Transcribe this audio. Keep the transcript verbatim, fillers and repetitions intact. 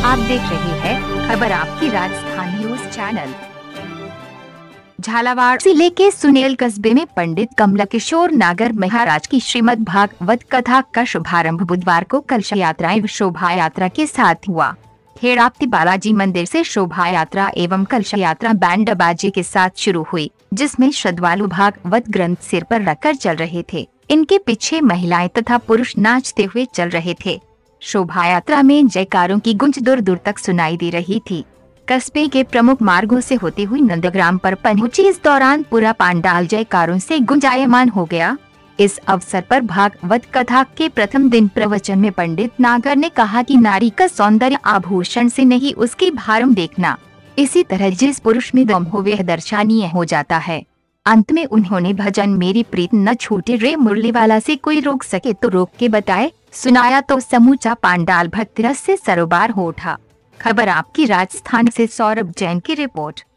आप देख रहे हैं खबर आपकी राजस्थान न्यूज चैनल। झालावाड़ जिले के सुनेल कस्बे में पंडित कमला किशोर नागर महाराज की श्रीमद् भागवत कथा का शुभारंभ बुधवार को कलश यात्रा एवं शोभा यात्रा के साथ हुआ। खेड़ापति बालाजी मंदिर से शोभा यात्रा एवं कलश यात्रा बैंड बाजे के साथ शुरू हुई, जिसमें श्रद्धालु भागवत ग्रंथ सिर पर रखकर चल रहे थे। इनके पीछे महिलाएं तथा पुरुष नाचते हुए चल रहे थे। शोभा यात्रा में जयकारों की गूंज दूर दूर तक सुनाई दे रही थी। कस्बे के प्रमुख मार्गों से होती हुई नंदग्राम पर पहुंची। इस दौरान पूरा पंडाल जयकारों से गुंजायमान हो गया। इस अवसर पर भागवत कथा के प्रथम दिन प्रवचन में पंडित नागर ने कहा कि नारी का सौंदर्य आभूषण से नहीं, उसकी भारम देखना। इसी तरह जिस पुरुष में दम हो वह दर्शनीय हो जाता है। अंत में उन्होंने भजन मेरी प्रीत न छूटे रे मुरली वाला से कोई रोक सके तो रोक के बताए सुनाया तो समूचा पंडाल भक्ति रस से सरोबार हो उठा। खबर आपकी राजस्थान से सौरभ जैन की रिपोर्ट।